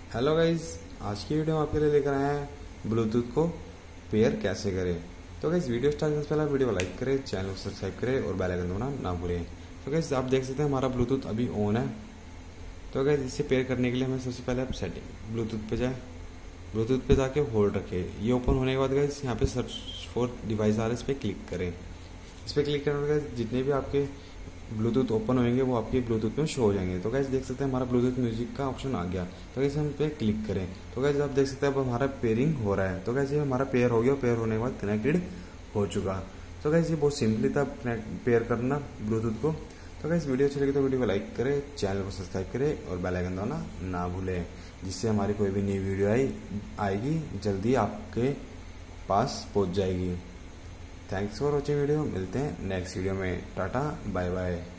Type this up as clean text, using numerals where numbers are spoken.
Hello guys, आज की video हम आपके लिए लेकर आए हैं ब्लूटूथ को पेयर कैसे करें। तो गाइज वीडियो स्टार्ट करने से पहले वीडियो को लाइक करें, चैनल को सब्सक्राइब करें और बेल आइकन दबाना ना भूलें। तो गाइज आप देख सकते हैं हमारा ब्लूटूथ अभी ऑन है। तो गाइज इसे पेयर करने के लिए हमें सबसे पहले आप सेटिंग ब्लूटूथ पे जाए, ब्लूटूथ पे जाके होल्ड रखें। ये ओपन होने के बाद गाइज यहाँ पे सर्च फॉर डिवाइस आ रहा है, इस पर क्लिक करें। इस पर क्लिक करने के बाद जितने भी आपके ब्लूटूथ ओपन होंगे वो आपके ब्लूटूथ में शो हो जाएंगे। तो गाइस देख सकते हैं हमारा ब्लूटूथ म्यूजिक का ऑप्शन आ गया। तो गाइस हम पे क्लिक करें तो गाइस आप देख सकते हैं अब हमारा पेयरिंग हो रहा है। तो गाइस ये हमारा पेयर हो गया, पेयर होने के बाद कनेक्टेड हो चुका। तो गाइस ये बहुत सिंपली था पेयर करना ब्लूटूथ को। तो गाइस वीडियो अच्छी लगी तो वीडियो को लाइक करें, चैनल को सब्सक्राइब करें और बेल आइकन दबाना ना भूलें, जिससे हमारी कोई भी नई वीडियो आएगी जल्दी आपके पास पहुंच जाएगी। Thanks for watching video. मिलते हैं नेक्स्ट वीडियो में। Tata bye bye.